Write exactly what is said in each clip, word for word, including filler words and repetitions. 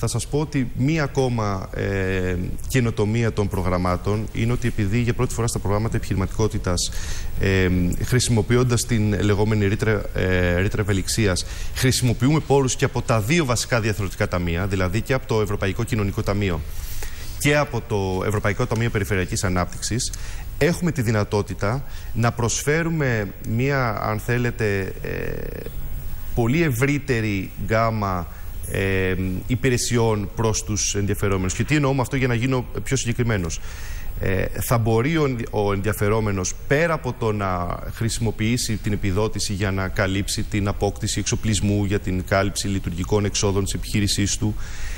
Θα σας πω ότι μία ακόμα ε, καινοτομία των προγραμμάτων είναι ότι επειδή για πρώτη φορά στα προγράμματα επιχειρηματικότητας, ε, χρησιμοποιώντας την λεγόμενη ρήτρα, ε, ρήτρα ευελιξίας, χρησιμοποιούμε πόρους και από τα δύο βασικά διαρθρωτικά ταμεία, δηλαδή και από το Ευρωπαϊκό Κοινωνικό Ταμείο και από το Ευρωπαϊκό Ταμείο Περιφερειακής Ανάπτυξης, έχουμε τη δυνατότητα να προσφέρουμε μία, αν θέλετε, ε, πολύ ευρύτερη γκάμα ε, υπηρεσιών προς τους ενδιαφερόμενους. Και τι εννοώ με αυτό, για να γίνω πιο συγκεκριμένος. Ε, θα μπορεί ο, ο ενδιαφερόμενος, πέρα από το να χρησιμοποιήσει την επιδότηση για να καλύψει την απόκτηση εξοπλισμού, για την κάλυψη λειτουργικών εξόδων της επιχείρησής του,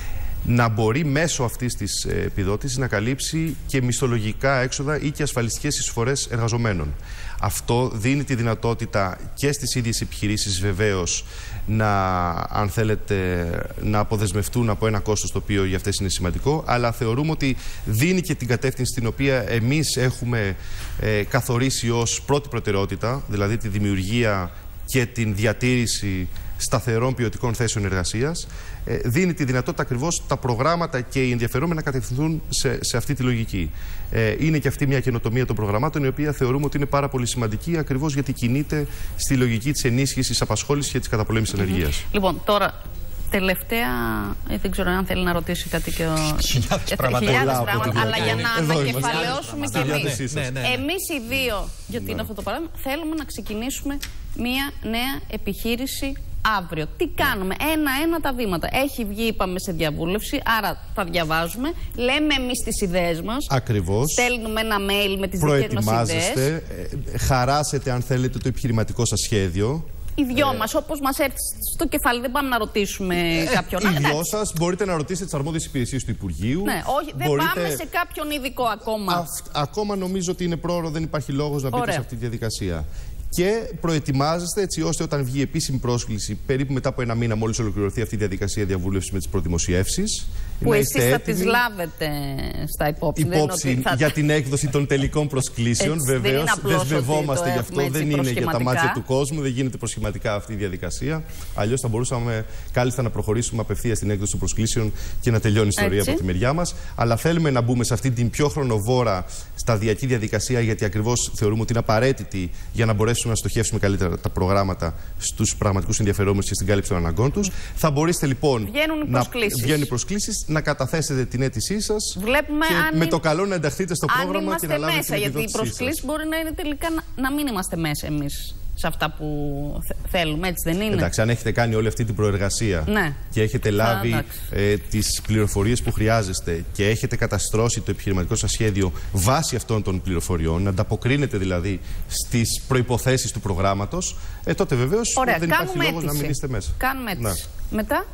να μπορεί μέσω αυτής της επιδότησης να καλύψει και μισθολογικά έξοδα ή και ασφαλιστικές εισφορές εργαζομένων. Αυτό δίνει τη δυνατότητα και στις ίδιες επιχειρήσεις βεβαίως να, αν θέλετε, να αποδεσμευτούν από ένα κόστος το οποίο για αυτές είναι σημαντικό, αλλά θεωρούμε ότι δίνει και την κατεύθυνση την οποία εμείς έχουμε ε, καθορίσει ως πρώτη προτεραιότητα, δηλαδή τη δημιουργία και την διατήρηση σταθερών ποιοτικών θέσεων εργασίας, ε, δίνει τη δυνατότητα ακριβώς τα προγράμματα και οι ενδιαφερόμενοι να κατευθυνθούν σε, σε αυτή τη λογική. Ε, είναι και αυτή μια καινοτομία των προγραμμάτων, η οποία θεωρούμε ότι είναι πάρα πολύ σημαντική, ακριβώς γιατί κινείται στη λογική της ενίσχυσης, απασχόλησης και της καταπολέμησης mm-hmm. ενεργείας. Λοιπόν, τώρα, τελευταία, ε, δεν ξέρω αν θέλει να ρωτήσει κάτι και ο... Χιλιάδες πράγματα, αλλά για να ανακεφαλαιώσουμε κι εμείς. Ναι, ναι, ναι. Εμείς οι δύο, γιατί είναι αυτό το παράδειγμα, θέλουμε να ξεκινήσουμε μια νέα επιχείρηση αύριο. Τι κάνουμε? Ένα-ένα τα βήματα. Έχει βγει, είπαμε, σε διαβούλευση, άρα τα διαβάζουμε. Λέμε εμείς τις ιδέες μας. Ακριβώς. Στέλνουμε ένα mail με τις δικές μας ιδέες. Προετοιμάζεστε, χαράσετε, αν θέλετε, το επιχειρηματικό σας σχέδιο. Οι δυο ε... μας, όπως μας έρθει στο κεφάλι, δεν πάμε να ρωτήσουμε ε, κάποιον άλλον. Οι δυο σας μπορείτε να ρωτήσετε τις αρμόδιες υπηρεσίες του Υπουργείου. Ναι, όχι, δεν μπορείτε... πάμε σε κάποιον ειδικό ακόμα. Α, ακόμα νομίζω ότι είναι πρόωρο, δεν υπάρχει λόγος να μπείτε Ωραία. σε αυτή τη διαδικασία. Και προετοιμάζεστε έτσι ώστε όταν βγει επίσημη πρόσκληση, περίπου μετά από ένα μήνα, μόλις ολοκληρωθεί αυτή η διαδικασία διαβούλευσης με τις προδημοσιεύσεις. Που εσείς θα τις λάβετε στα υπόψη. Υπόψη θα... για την έκδοση των τελικών προσκλήσεων. Βεβαίως, δεσμευόμαστε γι' αυτό. Δεν είναι για τα μάτια του κόσμου, δεν γίνεται προσχηματικά αυτή η διαδικασία. Αλλιώς θα μπορούσαμε κάλλιστα να προχωρήσουμε απευθείας στην έκδοση των προσκλήσεων και να τελειώνει η ιστορία έτσι. από τη μεριά μας. Αλλά θέλουμε να μπούμε σε αυτή την πιο χρονοβόρα σταδιακή διαδικασία, γιατί ακριβώς θεωρούμε ότι είναι απαραίτητη για να μπορέσουμε να στοχεύσουμε καλύτερα τα προγράμματα στους πραγματικούς ενδιαφερόμενους και στην κάλυψη των αναγκών τους. Θα μπορέσετε λοιπόν βγαίνουν να βγαίνουν οι προσκλήσεις, να καταθέσετε την αίτησή σας Βλέπουμε και αν με το καλό να ενταχθείτε στο πρόγραμμα και να λάβετε μέσα, την γιατί οι προσκλήσεις μπορεί να είναι τελικά να, να μην είμαστε μέσα εμείς σε αυτά που θέλουμε, έτσι δεν είναι? Εντάξει, αν έχετε κάνει όλη αυτή την προεργασία ναι. και έχετε λάβει ε, τις πληροφορίες που χρειάζεστε και έχετε καταστρώσει το επιχειρηματικό σας σχέδιο βάσει αυτών των πληροφοριών, να ανταποκρίνετε δηλαδή στις προϋποθέσεις του προγράμματος, ε, τότε βεβαίως Ωραία, δεν υπάρχει λόγος να μην είστε μέσα. Κάνουμε αίτηση. Ναι. Μετά?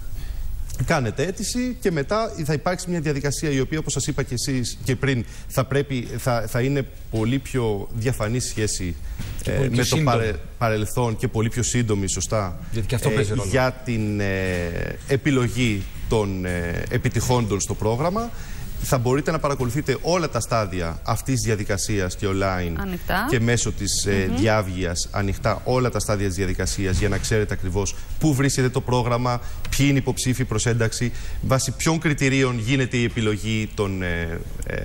Κάνετε αίτηση και μετά θα υπάρξει μια διαδικασία η οποία, όπως σας είπα και εσείς και πριν, θα, πρέπει, θα, θα είναι πολύ πιο διαφανή σχέση ε, με το παρε, παρελθόν και πολύ πιο σύντομη, σωστά, γιατί και αυτό ε, για την ε, επιλογή των ε, επιτυχόντων στο πρόγραμμα. Θα μπορείτε να παρακολουθείτε όλα τα στάδια αυτής της διαδικασίας και online ανοιχτά. και μέσω της mm-hmm. ε, διάβγειας ανοιχτά όλα τα στάδια της διαδικασίας, για να ξέρετε ακριβώς πού βρίσκεται το πρόγραμμα, ποιοι είναι υποψήφοι προς ένταξη, βάσει ποιων κριτηρίων γίνεται η επιλογή των ε, ε,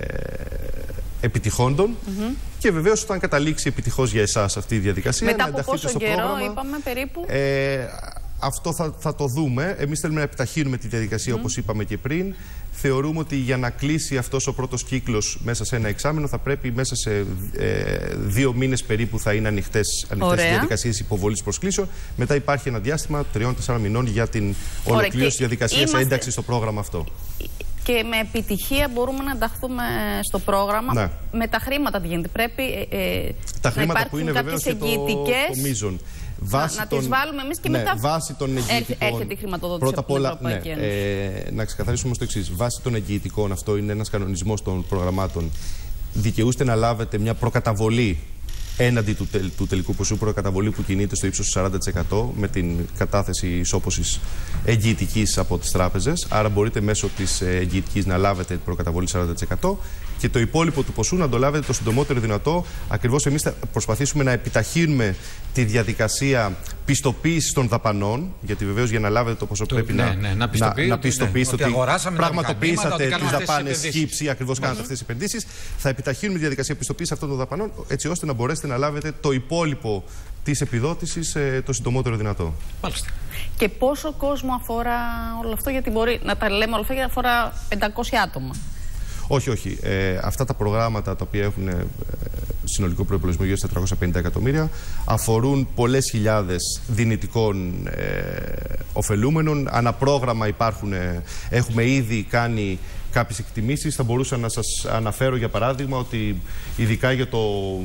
επιτυχόντων mm-hmm. και βεβαίως όταν καταλήξει επιτυχώς για εσάς αυτή η διαδικασία, μετά να ενταχθείτε στο καιρό, πρόγραμμα. Είπαμε περίπου. Ε, αυτό θα, θα το δούμε. Εμείς θέλουμε να επιταχύνουμε τη διαδικασία mm. όπως είπαμε και πριν. Θεωρούμε ότι για να κλείσει αυτός ο πρώτος κύκλος μέσα σε ένα εξάμηνο θα πρέπει μέσα σε ε, δύο μήνες περίπου θα είναι ανοιχτές, ανοιχτές διαδικασίες υποβολής προσκλήσεων. Μετά υπάρχει ένα διάστημα τριών-τεσσάρων μηνών για την ολοκλήρωση της διαδικασίας είμαστε... ένταξη στο πρόγραμμα αυτό. Και με επιτυχία μπορούμε να ενταχθούμε στο πρόγραμμα. Ναι. Με τα χρήματα τι γίνεται? Πρέπει ε, τα χρήματα που είναι βεβαίως και το, το μείζον. Βάση να, των... να τις βάλουμε εμείς και ναι, μετά βάση των εγγυητικών. Έρχεται η χρηματοδότηση πρώτα από την Ευρωπαϊκή Ένωση. Ναι, ε, να ξεκαθαρίσουμε στο εξής. Βάση των εγγυητικών, αυτό είναι ένας κανονισμός των προγραμμάτων. Δικαιούστε να λάβετε μια προκαταβολή έναντι του, τελ, του τελικού ποσού προκαταβολή που κινείται στο ύψος του σαράντα τοις εκατό με την κατάθεση ισόπωσης εγγυητικής από τις τράπεζες. Άρα μπορείτε μέσω της εγγυητικής να λάβετε προκαταβολή σαράντα τοις εκατό και το υπόλοιπο του ποσού να το λάβετε το συντομότερο δυνατό. Ακριβώς εμείς θα προσπαθήσουμε να επιταχύνουμε τη διαδικασία πιστοποίησης των δαπανών, γιατί βεβαίως για να λάβετε το ποσό το, πρέπει ναι, να, ναι, να, πιστοποιεί, να, να πιστοποιήσετε ναι, ότι, ότι πραγματοποιήσατε τις δαπάνες χύψη, ακριβώς mm-hmm. κάνατε αυτές τις επενδύσεις. Θα επιταχύνουμε τη διαδικασία πιστοποίησης αυτών των δαπανών, έτσι ώστε να μπορέσετε να λάβετε το υπόλοιπο της επιδότησης ε, το συντομότερο δυνατό. Μάλιστα. Και πόσο κόσμο αφορά όλο αυτό, γιατί μπορεί να τα λέμε όλα αυτά, γιατί αφορά πεντακόσια άτομα. Όχι, όχι. Ε, αυτά τα προγράμματα τα οποία έχουν ε, συνολικό προϋπολογισμό γύρω στα τετρακόσια πενήντα εκατομμύρια αφορούν πολλές χιλιάδες δυνητικών ε, ωφελούμενων. Αναπρόγραμμα υπάρχουν, ε, έχουμε ήδη κάνει κάποιες εκτιμήσεις. Θα μπορούσα να σας αναφέρω για παράδειγμα ότι ειδικά για το...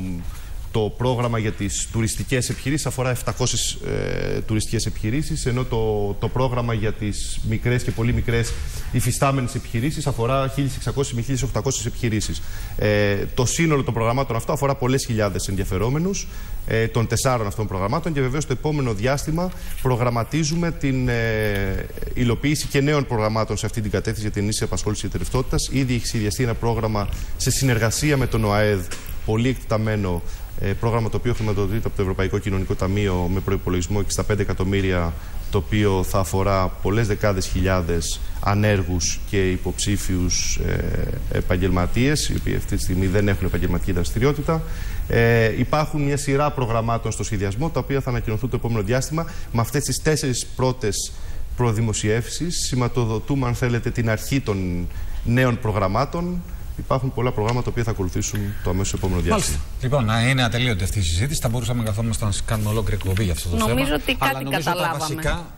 Το πρόγραμμα για τις τουριστικές επιχειρήσεις αφορά επτακόσιες ε, τουριστικές επιχειρήσεις, ενώ το, το πρόγραμμα για τις μικρές και πολύ μικρές υφιστάμενες επιχειρήσεις αφορά χίλιες εξακόσιες με χίλιες οκτακόσιες επιχειρήσεις. Ε, το σύνολο των προγραμμάτων αυτό αφορά πολλές χιλιάδες ενδιαφερόμενους ε, των τεσσάρων αυτών προγραμμάτων και βεβαίως το επόμενο διάστημα προγραμματίζουμε την ε, υλοποίηση και νέων προγραμμάτων σε αυτή την κατεύθυνση για την ενίσχυση απασχόλησης και τερευτότητας. Ήδη έχει σχεδιαστεί ένα πρόγραμμα σε συνεργασία με τον ΟΑΕΔ, πολύ εκτεταμένο. Ε, πρόγραμμα το οποίο χρηματοδοτείται από το Ευρωπαϊκό Κοινωνικό Ταμείο με προϋπολογισμό εξήντα πέντε εκατομμύρια, το οποίο θα αφορά πολλές δεκάδες χιλιάδες ανέργους και υποψήφιους ε, επαγγελματίες, οι οποίοι αυτή τη στιγμή δεν έχουν επαγγελματική δραστηριότητα. Ε, υπάρχουν μια σειρά προγραμμάτων στο σχεδιασμό, τα οποία θα ανακοινωθούν το επόμενο διάστημα. Με αυτές τις τέσσερις πρώτες προδημοσιεύσεις σηματοδοτούμε, αν θέλετε, την αρχή των νέων προγραμμάτων. Υπάρχουν πολλά προγράμματα τα οποία θα ακολουθήσουν το αμέσως επόμενο διάστημα. Λοιπόν, να είναι ατελείωτη αυτή η συζήτηση. Θα μπορούσαμε να καθόμαστε να κάνουμε ολόκληρη εκπομπή για αυτό το νομίζω θέμα. Νομίζω ότι κάτι αλλά καταλάβαμε. Τα βασικά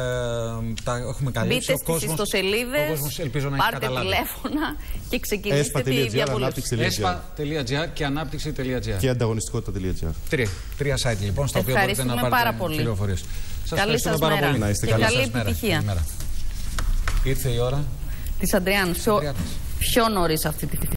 ε, τα έχουμε καλύψει. Μπείτε στις ιστοσελίδες, πάρτε τηλέφωνα και ξεκινήστε τη διαβούλευση. έσπα τελεία τζι άρ και ανάπτυξη τελεία τζι άρ και ανταγωνιστικότητα τελεία τζι άρ. Τρία, τρία site λοιπόν, στα οποία μπορείτε να πάρετε πληροφορίες. Σας ευχαριστούμε πάρα πολύ. Να είστε και καλή επιτυχία. Ήρθε η ώρα της Αντριάννης. Πιο νωρίς αυτή τη